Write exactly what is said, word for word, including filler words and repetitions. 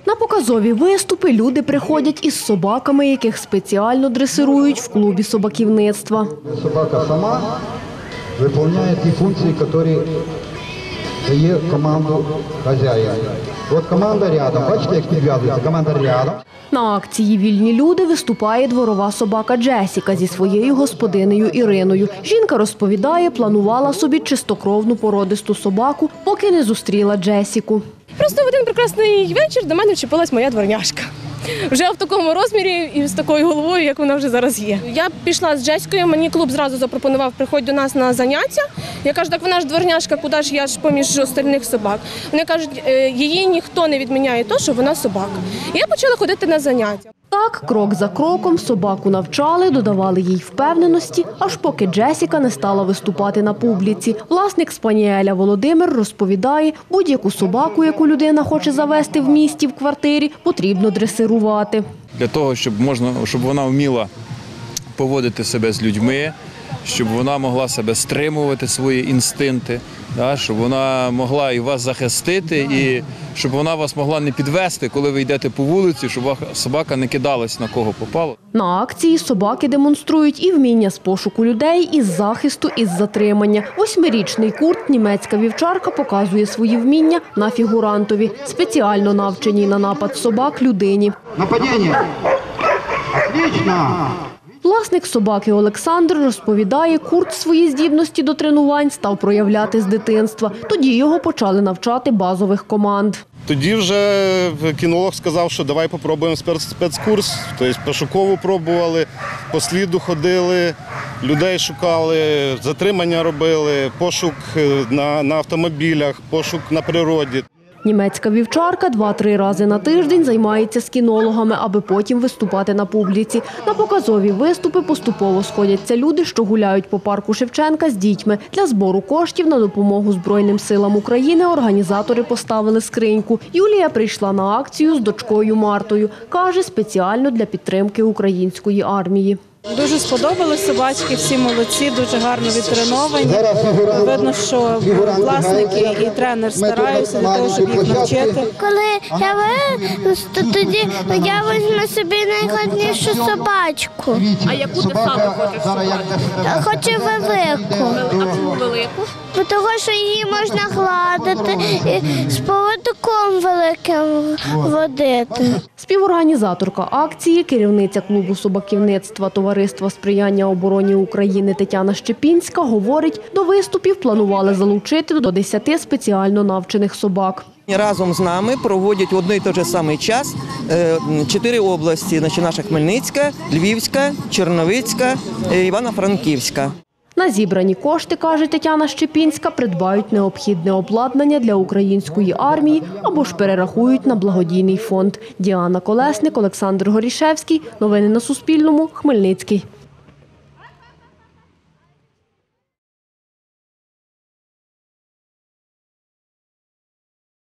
На показові виступи люди приходять із собаками, яких спеціально дресирують в клубі собаківництва. Собака сама виконує ті функції, які дає команду хазяїна. От команда рядом, бачите, як підв'язується, команда рядом. На акції «Вільні люди» виступає дворова собака Джесіка зі своєю господинею Іриною. Жінка розповідає, планувала собі чистокровну породисту собаку, поки не зустріла Джесіку. Просто в один прекрасний вечір до мене вчепилась моя дворняшка. Вже в такому розмірі і з такою головою, як вона вже зараз є. Я пішла з Джеською, мені клуб зразу запропонував, приходь до нас на заняття. Я кажу, так вона ж дворняшка, куди ж я ж поміж остальних собак. Вони кажуть, її ніхто не відміняє то, що вона собака. І я почала ходити на заняття. Так, крок за кроком собаку навчали, додавали їй впевненості, аж поки Джесіка не стала виступати на публіці. Власник спаніеля Володимир розповідає, будь-яку собаку, яку людина хоче завести в місті, в квартирі, потрібно дресирувати. Для того, щоб можна, щоб вона вміла поводити себе з людьми, щоб вона могла себе стримувати, свої інстинкти, щоб вона могла і вас захистити, і щоб вона вас могла не підвести, коли ви йдете по вулиці, щоб собака не кидалась на кого попало. На акції собаки демонструють і вміння з пошуку людей, і з захисту, і з затримання. Восьмирічний Курт, німецька вівчарка, показує свої вміння на фігурантові, спеціально навченій на напад собак людині. Нападіння! Отлично! Власник собаки Олександр розповідає, Курт свої здібності до тренувань став проявляти з дитинства. Тоді його почали навчати базових команд. Тоді вже кінолог сказав, що давай попробуємо спецкурс. Тобто пошукову пробували, по сліду ходили, людей шукали, затримання робили, пошук на, на автомобілях, пошук на природі. Німецька вівчарка два-три рази на тиждень займається з кінологами, аби потім виступати на публіці. На показові виступи поступово сходяться люди, що гуляють по парку Шевченка з дітьми. Для збору коштів на допомогу Збройним силам України організатори поставили скриньку. Юлія прийшла на акцію з дочкою Мартою. Каже, спеціально для підтримки української армії. Дуже сподобались собачки, всі молодці, дуже гарно відтреновані. Видно, що власники і тренер стараються для того, щоб їх навчити. Коли я виросту, тоді я візьму собі найгарнішу собачку. А яку ти саме хочеш собачку? Хочу велику. А чому велику? Тому що її можна гладити і з поводком великим водити. Співорганізаторка акції, керівниця клубу собаківництва Товариства сприяння обороні України Тетяна Щепінська говорить, до виступів планували залучити до десяти спеціально навчених собак. Разом з нами проводять в один і той же самий час чотири області – наша Хмельницька, Львівська, Черновицька, Івано-Франківська. На зібрані кошти, каже Тетяна Щепінська, придбають необхідне обладнання для української армії або ж перерахують на благодійний фонд. Діана Колесник, Олександр Горішевський. Новини на Суспільному. Хмельницький.